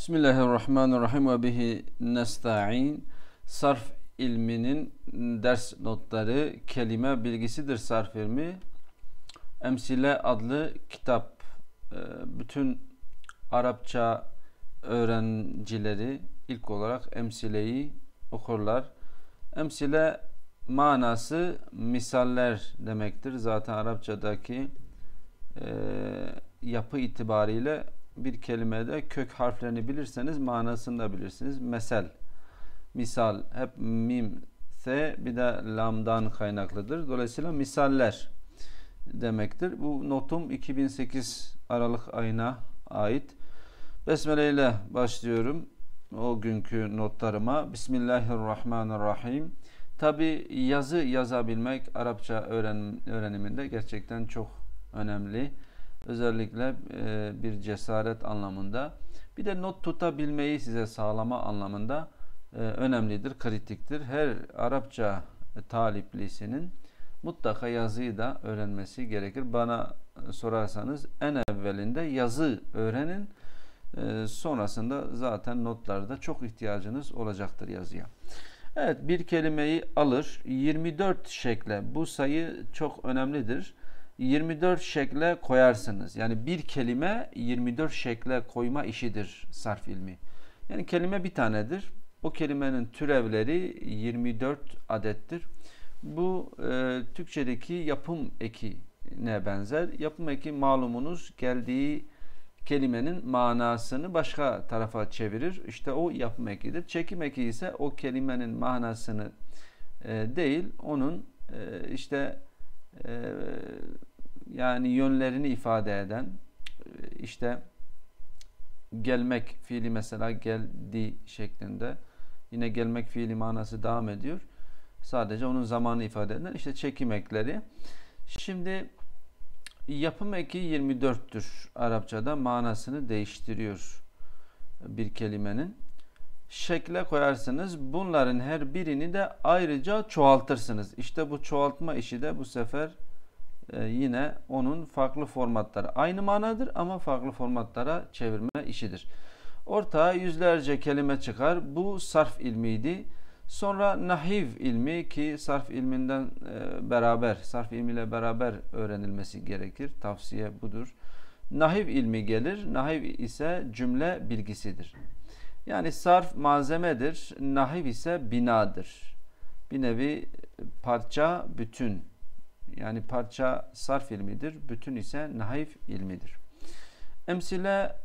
Bismillahirrahmanirrahim ve bihi nesta'in. Sarf ilminin ders notları, kelime bilgisidir sarf ilmi. Emsile adlı kitap bütün Arapça öğrencileri ilk olarak emsileyi okurlar. Emsile manası misaller demektir. Zaten Arapçadaki yapı itibariyle bir kelimede kök harflerini bilirseniz manasını da bilirsiniz. Mesel, misal hep mim, se bir de lamdan kaynaklıdır. Dolayısıyla misaller demektir. Bu notum 2008 Aralık ayına ait. Besmele ile başlıyorum o günkü notlarıma. Bismillahirrahmanirrahim. Tabi yazı yazabilmek Arapça öğreniminde gerçekten çok önemli. Özellikle bir cesaret anlamında. Bir de not tutabilmeyi size sağlama anlamında önemlidir, kritiktir. Her Arapça taliplisinin mutlaka yazıyı da öğrenmesi gerekir. Bana sorarsanız en evvelinde yazı öğrenin. Sonrasında zaten notlarda çok ihtiyacınız olacaktır yazıya. Evet, bir kelimeyi alır 24 şekle, bu sayı çok önemlidir. 24 şekle koyarsınız. Yani bir kelime 24 şekle koyma işidir sarf ilmi. Yani kelime bir tanedir. O kelimenin türevleri 24 adettir. Bu Türkçedeki yapım ekine benzer. Yapım eki malumunuz geldiği kelimenin manasını başka tarafa çevirir. İşte o yapım ekidir. Çekim eki ise o kelimenin manasını değil, onun yani yönlerini ifade eden, işte gelmek fiili mesela geldi şeklinde, yine gelmek fiili manası devam ediyor. Sadece onun zamanı ifade eden işte çekim ekleri. Şimdi yapım eki 24'tür. Arapçada manasını değiştiriyor bir kelimenin. Şekle koyarsınız. Bunların her birini de ayrıca çoğaltırsınız. İşte bu çoğaltma işi de bu sefer yine onun farklı formatları. Aynı manadır ama farklı formatlara çevirme işidir. Ortaya yüzlerce kelime çıkar. Bu sarf ilmiydi. Sonra nahiv ilmi, ki sarf ilminden sarf ilmiyle beraber öğrenilmesi gerekir. Tavsiye budur. Nahiv ilmi gelir. Nahiv ise cümle bilgisidir. Yani sarf malzemedir. Nahiv ise binadır. Bir nevi parça, bütün. Yani parça sarf ilmidir. Bütün ise nahiv ilmidir. Emsile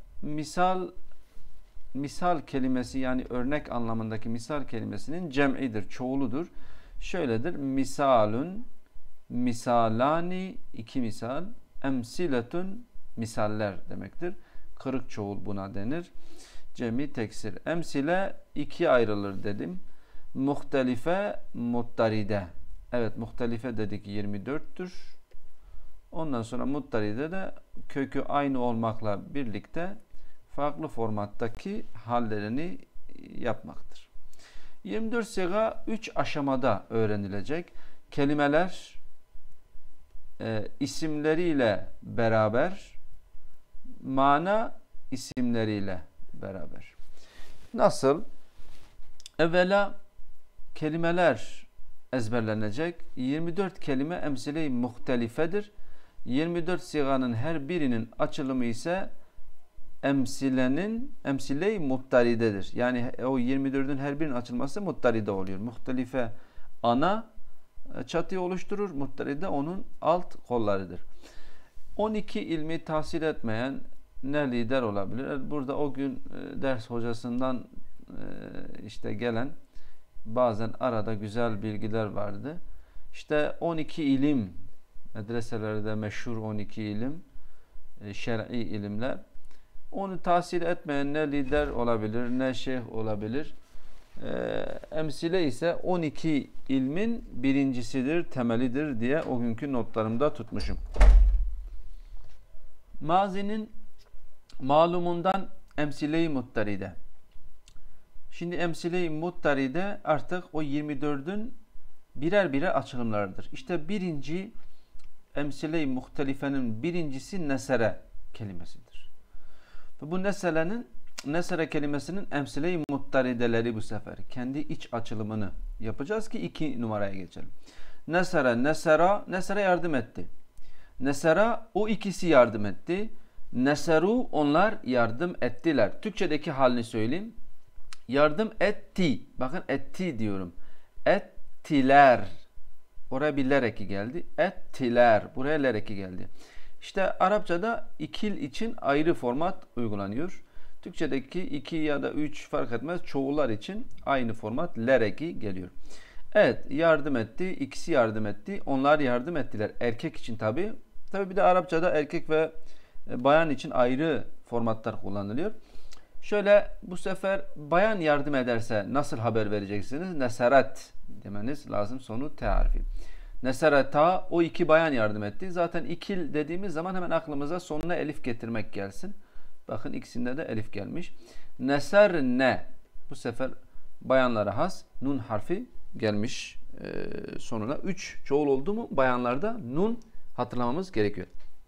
misal kelimesi, yani örnek anlamındaki misal kelimesinin cem'idir, çoğuludur. Şöyledir: misalun, misalani, iki misal, emsiletun, misaller demektir. Kırık çoğul buna denir. Cemi teksir. Emsile ikiye ayrılır dedim. Muhtelife, muttaride. Evet, muhtelife dedik 24'tür. Ondan sonra muttaride de kökü aynı olmakla birlikte farklı formattaki hallerini yapmaktır. 24 siga 3 aşamada öğrenilecek. Kelimeler isimleriyle beraber, mana isimleriyle beraber. Nasıl? Evvela kelimeler ezberlenecek. 24 kelime emsile-i muhtelifedir. 24 siganın her birinin açılımı ise emsile-i muttaridedir. Yani o 24'ün her birinin açılması muttaride oluyor. Muhtelife ana çatıyı oluşturur. Muttaride onun alt kollarıdır. 12 ilmi tahsil etmeyen ne lider olabilir? Burada o gün ders hocasından gelen bazen arada güzel bilgiler vardı. İşte 12 ilim, medreselerde meşhur 12 ilim, şer'i ilimler. Onu tahsil etmeyen ne lider olabilir, ne şeyh olabilir. Emsile ise 12 ilmin birincisidir, temelidir diye o günkü notlarımda tutmuşum. Mazinin malumundan emsile-i muttaride. Şimdi emsile-i muttaride artık o 24'ün birer birer açılımlarıdır. İşte birinci emsile-i muhtelifenin birincisi nesere kelimesidir. Ve bu neselenin nesere kelimesinin emsile-i muttarideleri bu sefer. Kendi iç açılımını yapacağız ki 2 numaraya geçelim. Nesere, nesera, nesere yardım etti. Nesera, o ikisi yardım etti. Neseru, onlar yardım ettiler. Türkçedeki halini söyleyeyim. Yardım etti. Bakın etti diyorum. Ettiler. Oraya bir ler eki geldi. Ettiler. Buraya ler eki geldi. İşte Arapçada ikil için ayrı format uygulanıyor. Türkçedeki 2 ya da 3 fark etmez. Çoğullar için aynı format ler eki geliyor. Evet, yardım etti. İkisi yardım etti. Onlar yardım ettiler. Erkek için tabi. Tabi bir de Arapçada erkek ve bayan için ayrı formatlar kullanılıyor. Şöyle bu sefer bayan yardım ederse nasıl haber vereceksiniz? Neseret demeniz lazım, sonu T harfi. Nesereta, o 2 bayan yardım etti. Zaten ikil dediğimiz zaman hemen aklımıza sonuna elif getirmek gelsin. Bakın ikisinde de elif gelmiş. Neserne, bu sefer bayanlara has nun harfi gelmiş sonuna. 3 çoğul oldu mu bayanlarda nun hatırlamamız gerekiyor.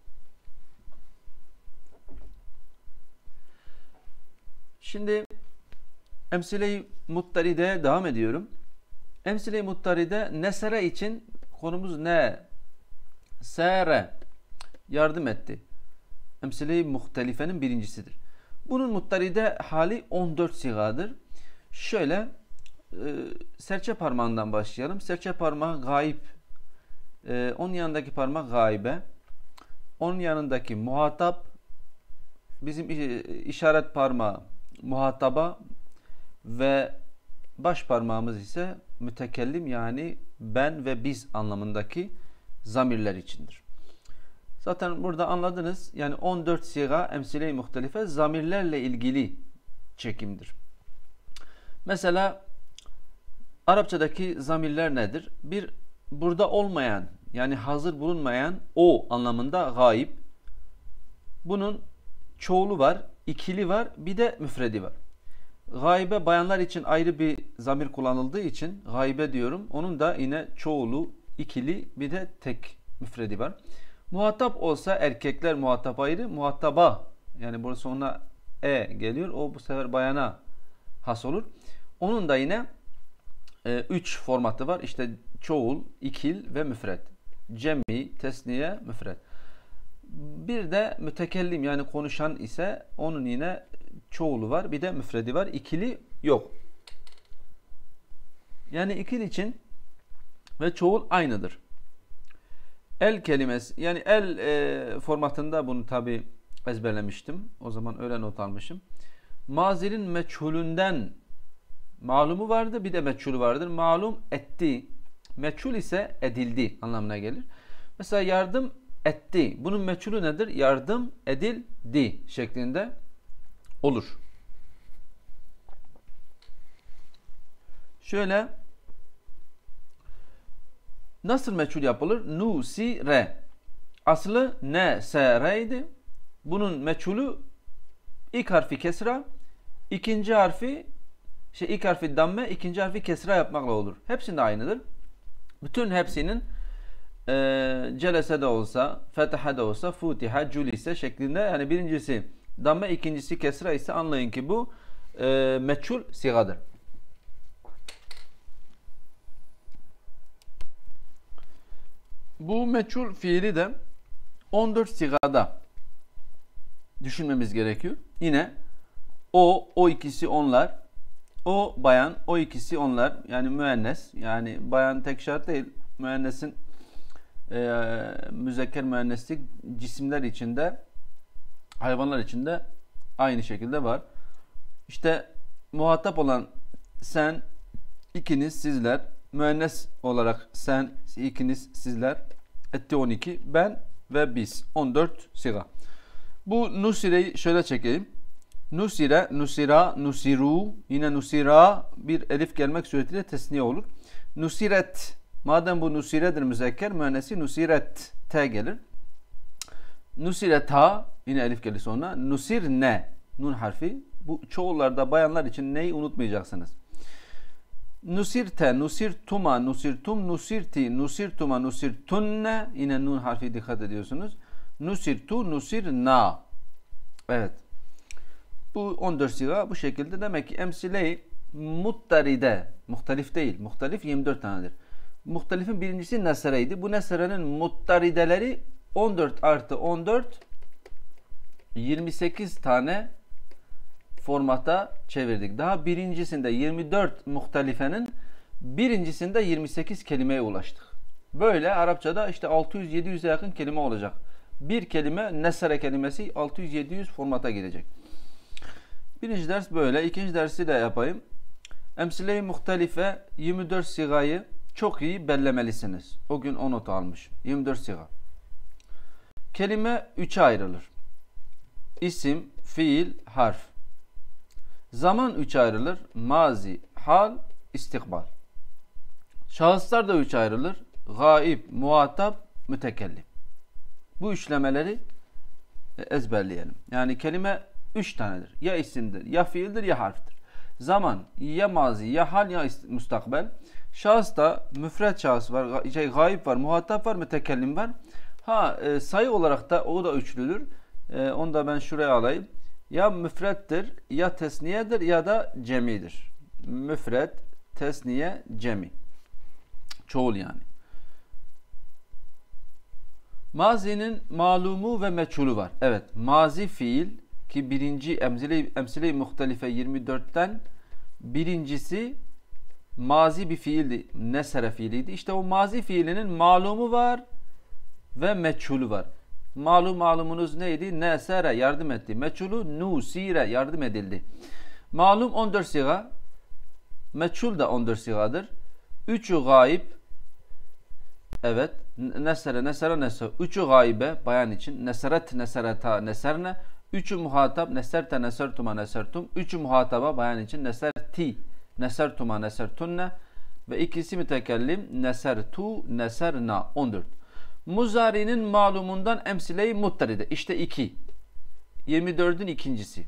Şimdi emsile-i muttaride'ye devam ediyorum. Emsile-i muttaride nesere için konumuz ne? Sere, yardım etti. Emsile-i muhtelifenin birincisidir. Bunun muttaride hali 14 sigadır. Şöyle serçe parmağından başlayalım. Serçe parmağı gayb. Onun yanındaki parmak gaybe. Onun yanındaki muhatap. Bizim işaret parmağı muhataba ve baş parmağımız ise mütekellim, yani ben ve biz anlamındaki zamirler içindir. Zaten burada anladınız. Yani 14 siga emsile-i muhtelife zamirlerle ilgili çekimdir. Mesela Arapçadaki zamirler nedir? Bir, burada olmayan, yani hazır bulunmayan o anlamında gayb. Bunun çoğulu var, ikili var, bir de müfredi var. Gaybe bayanlar için ayrı bir zamir kullanıldığı için gaybe diyorum. Onun da yine çoğulu, ikili, bir de tek müfredi var. Muhatap olsa erkekler muhatap ayrı, muhataba, yani burada sonuna e geliyor. O bu sefer bayana has olur. Onun da yine 3 formatı var. İşte çoğul, ikil ve müfred. Cem'i, tesniye, müfred. Bir de mütekellim, yani konuşan ise onun yine çoğulu var, bir de müfredi var. İkili yok. Yani ikil için ve çoğul aynıdır. El kelimesi, yani el formatında bunu tabi ezberlemiştim. O zaman öyle not almışım. Mazinin meçhulünden malumu vardı, bir de meçhulü vardır. Malum etti. Meçhul ise edildi anlamına gelir. Mesela yardım etti. Bunun meçhulü nedir? Yardım edildi şeklinde olur. Şöyle nasıl meçhul yapılır? Nusire. Aslı nesere'ydi. Bunun meçhulü ilk harfi kesra, ikinci harfi ilk harfi damme, ikinci harfi kesra yapmakla olur. Hepsinde aynıdır. Bütün hepsinin celese de olsa, fetaha da olsa, futiha, culise şeklinde, yani birincisi damme, ikincisi kesra ise anlayın ki bu meçhul sigadır. Bu meçhul fiili de 14 sigada düşünmemiz gerekiyor. Yine o ikisi onlar, o bayan, o ikisi onlar, yani müennes, yani bayan tek şart değil, müennesin müzekker müenneslik cisimler içinde, hayvanlar içinde aynı şekilde var. İşte muhatap olan sen, ikiniz, sizler, müennes olarak sen, ikiniz, sizler, etti 12, ben ve biz, 14 siga. Bu nusireyi şöyle çekeyim. Nusire, nusira, nusiru, yine nusira bir elif gelmek suretiyle tesniye olur. Nusiret, madem bu nusiredir müzekker, müennesi nusiret t gelir. Nusireta, yine elif gelir sonra. Nusirne, nun harfi. Bu çoğullarda bayanlar için neyi unutmayacaksınız. Nusirte, nusirtuma, nusirtum, nusirti, nusirtuma, nusirtunne, yine nun harfi dikkat ediyorsunuz. Nusirtu, nusirna. Evet. Bu 14 siga bu şekilde. Demek ki emsile-i muttaride, muhtelif değil. Muhtelif 24 tanedir. Muhtelifin birincisi nesereydi. Bu neserenin muttarideleri 14 artı 14 28 tane formata çevirdik. Daha birincisinde 24 muhtelifenin birincisinde 28 kelimeye ulaştık. Böyle Arapçada işte 600-700'e yakın kelime olacak. Bir kelime nesere kelimesi 600-700 formata girecek. Birinci ders böyle. İkinci dersi de yapayım. Emsile-i muhtelife 24 sigayı çok iyi bellemelisiniz. O gün o notu almış. 24 siga. Kelime 3'e ayrılır. İsim, fiil, harf. Zaman 3'e ayrılır. Mazi, hal, istikbal. Şahıslar da 3'e ayrılır. Gaib, muhatap, mütekellim. Bu üçlemeleri ezberleyelim. Yani kelime 3 tanedir. Ya isimdir, ya fiildir, ya harftir. Zaman ya mazi, ya hal, ya müstakbel. Şahıs da müfret şahıs var, gaib var, muhatap var, mütekellim var. Sayı olarak da o da üçlüdür. Onu da ben şuraya alayım. Ya müfrettir, ya tesniyedir, ya da cemidir. Müfret, tesniye, cemi. Çoğul yani. Mazinin malumu ve meçhulü var. Evet, mazi fiil ki birinci emsile-i muhtelife 24'ten birincisi mazi bir fiildi. Nesere fiiliydi. İşte o mazi fiilinin malumu var ve meçhulü var. Malumunuz neydi? Nesere yardım etti. Meçhulü nusire yardım edildi. Malum 14 siga. Meçhul da 14 sigadır. 3'ü gaib. Evet. Nesere. 3'ü gaibe bayan için. Neseret, nesereta, neserne. 3'ü muhatap. Neserte, nesertuma, nesertum. 3'ü muhataba bayan için. Neserti, nesertuma, nesertunne. Ve ikisi mütekellim. Nesertu, neserna. 14. Muzari'nin malumundan emsile-i muttaride. İşte 2. 24'ün ikincisi.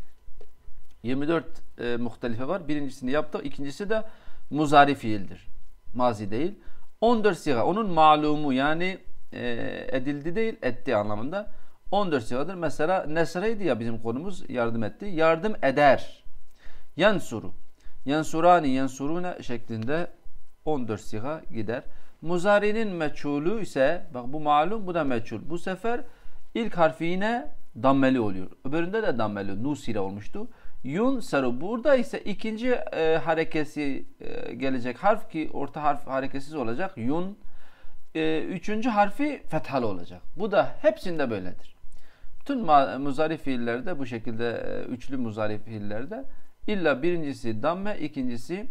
24 muhtelife var. Birincisini yaptık. İkincisi de muzari fiildir. Mazi değil. 14 siga. Onun malumu yani edildi değil, etti anlamında. 14 sigadır. Mesela nesreydi ya bizim konumuz. Yardım etti. Yardım eder. Yansuru. Yansurani, yansurune şeklinde 14 siga gider. Muzari'nin meçhulü ise bak bu malum, bu da meçhul. Bu sefer ilk harfi yine dammeli oluyor. Öbüründe de dammeli. Nusire olmuştu. Yun saru. Burada ise ikinci harekesi gelecek harf ki orta harf hareketsiz olacak. Yun. Üçüncü harfi fethalı olacak. Bu da hepsinde böyledir. Bütün muzari fiillerde bu şekilde üçlü muzari fiillerde illa birincisi damme, ikincisi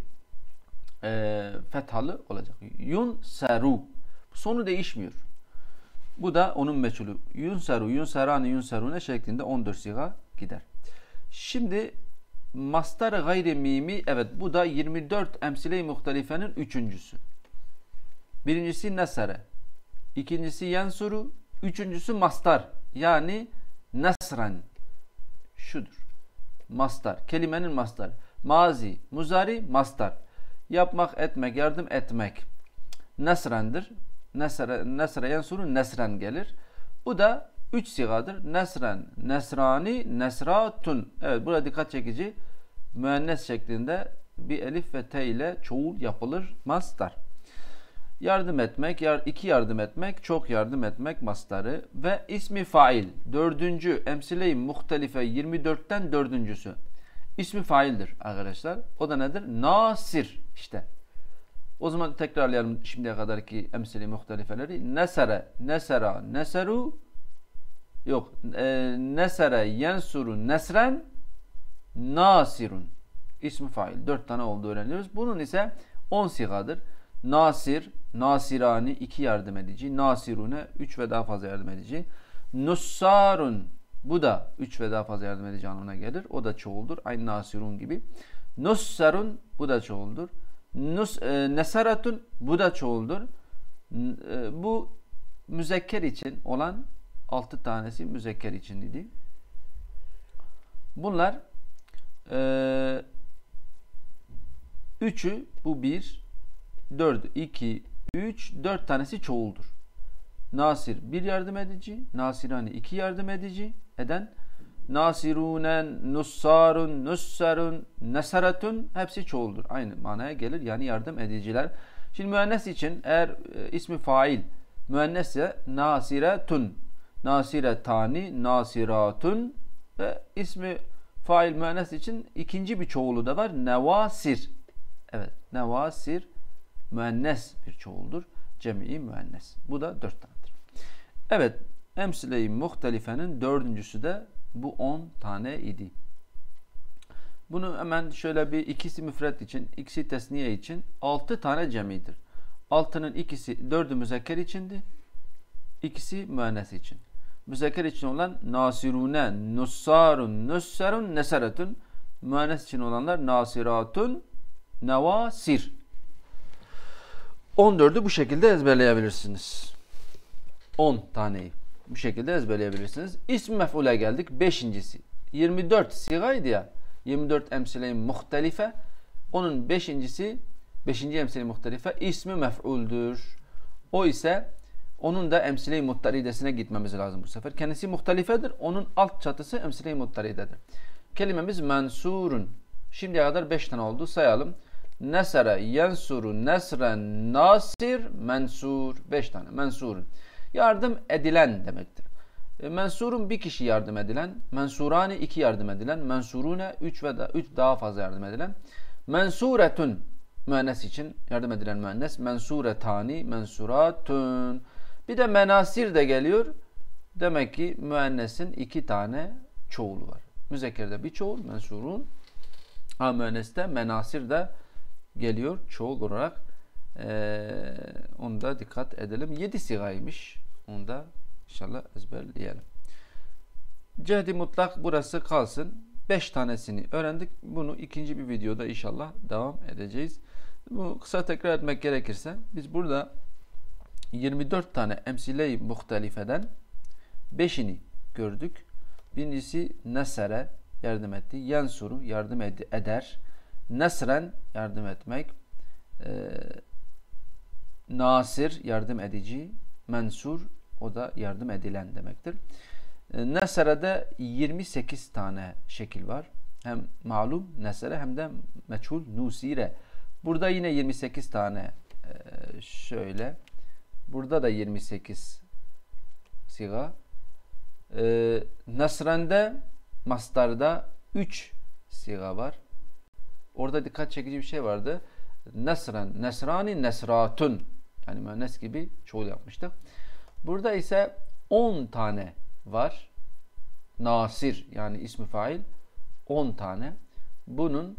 fethalı olacak. Yun saru. Sonu değişmiyor. Bu da onun meçhulü. Yun saru, yun sarani, yun sarune şeklinde 14 siga gider. Şimdi mastar gayri mimi, evet bu da 24 emsile-i muhtelifenin üçüncüsü. Birincisi nesere, ikincisi yansuru, üçüncüsü mastar yani nesren. Şudur. Mastar. Kelimenin mastarı. Mazi, muzari, mastar. Yapmak, etmek, yardım etmek. Nesrendir. Nesre yansuru nesren gelir. Bu da 3 sigadır. Nesren, nesrani, nesratun. Evet, burada dikkat çekici. Müennes şeklinde bir elif ve t ile çoğul yapılır. Mastar. Yardım etmek, iki yardım etmek, çok yardım etmek mastarı. Ve ismi fail. Dördüncü emsile-i muhtelife 24'ten dördüncüsü. İsmi faildir arkadaşlar. O da nedir? Nasir. İşte. O zaman tekrarlayalım şimdiye kadarki emsile-i muhtelifeleri. Nesere, nesera, neseru. Yok. Nesere, yensuru, nesren, nasirun. İsmi fail. 4 tane olduğu öğreniyoruz. Bunun ise 10 sigadır. Nasir, nasirani 2 yardım edici. Nasirune 3 ve daha fazla yardım edici. Nussarun. Bu da 3 ve daha fazla yardım edici anlamına gelir. O da çoğuldur. Aynı nasirun gibi. Nussarun. Bu da çoğuldur. Nesaratun. Bu da çoğuldur. Bu müzekker için olan 6 tanesi müzekker için idi. Bunlar 3'ü bu 1, 4'ü 2, 3, 4 tanesi çoğuldur. Nasir 1 yardım edici, nasirani 2 yardım edici eden, nasirunen, nussarun, nussarun, nesaretun hepsi çoğuldur. Aynı manaya gelir. Yani yardım ediciler. Şimdi müennes için eğer ismi fail müennesse nasiretun, nasiretani, nasiratun ve ismi fail müennes için ikinci bir çoğulu da var. Nevasir. Evet, nevasir müennes bir çoğuldur. Cem'i müennes. Bu da 4 tanedir. Evet, emsile-i muhtelifenin dördüncüsü de bu 10 tane idi. Bunu hemen şöyle bir ikisi müfret için, ikisi tesniye için 6 tane cemidir. 6'nın ikisi 4'ü müzekker içindi. İkisi müennes için. Müzekker için olan nasirune, nussarun, nussarun, nesaretun. Müennes için olanlar nasiratun, nevasir. 14'ü bu şekilde ezberleyebilirsiniz. 10 taneyi bu şekilde ezberleyebilirsiniz. İsm mef'ule geldik. 5.'si. 24 sigaydı ya. 24 emsile-i muhtelife. Onun 5.'si 5. emsile-i muhtelife ismi mef'uldür. O ise onun da emsile-i muttaridesine gitmemiz lazım bu sefer. Kendisi muhtelifedir. Onun alt çatısı emsile-i muttaridedir. Kelimemiz mensurun. Şimdiye kadar 5 tane oldu. Sayalım. Nesere, yensuru, nesren, nasir, mensur. 5 tane. Mensurun. Yardım edilen demektir. Mensurun bir kişi yardım edilen, mensurani 2 yardım edilen, mensurune 3 ve 3 daha fazla yardım edilen. Mensuretun müennes için yardım edilen müennes, mensuretani, mensuratun. Bir de menasir de geliyor. Demek ki müennesin 2 tane çoğulu var. Müzekkerde bir çoğul, mensurun. Ha müenneste menasir de geliyor çoğul olarak. Onu da dikkat edelim. 7 sigaymış. Onu da inşallah ezberleyelim. Cehdi mutlak burası kalsın. 5 tanesini öğrendik. Bunu ikinci bir videoda inşallah devam edeceğiz. Bu kısa tekrar etmek gerekirse biz burada 24 tane emsile-i muhtelifeden 5'ini gördük. Birincisi nesere yardım etti. Yensuru yardım eder. Nesren yardım etmek. Nasir yardım edici. Mensur o da yardım edilen demektir. Nesere'de 28 tane şekil var. Hem malum nesere hem de meçhul nusire. Burada yine 28 tane şöyle. Burada da 28 siga. Nesren'de mastarda 3 siga var. Orada dikkat çekici bir şey vardı. Nesren, nesrani, nesratun. Yani müennes gibi çoğul yapmıştık. Burada ise 10 tane var. Nasir yani ismi fail 10 tane. Bunun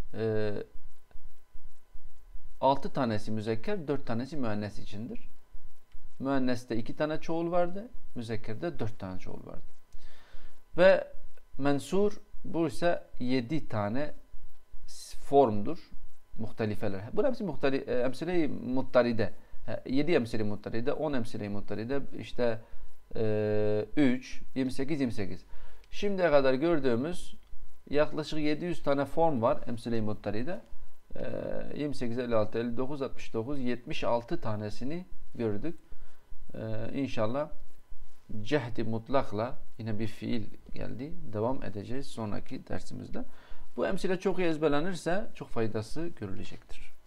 6 tanesi müzekker, 4 tanesi müennes içindir. Müenneste 2 tane çoğul vardı. Müzekkerde 4 tane çoğul vardı. Ve mensur bu ise 7 tane formdur. Muhtelifeler. Bu hepsi emsile-i muttaride. 7 emsile-i muttaride, 10 emsile-i muttaride, işte 3, 28, 28. Şimdiye kadar gördüğümüz yaklaşık 700 tane form var emsile-i muttaride. 28, 56, 59, 69, 76 tanesini gördük. İnşallah cehdi mutlakla yine bir fiil geldi. Devam edeceğiz sonraki dersimizde. Bu emsile çok iyi ezberlenirse çok faydası görülecektir.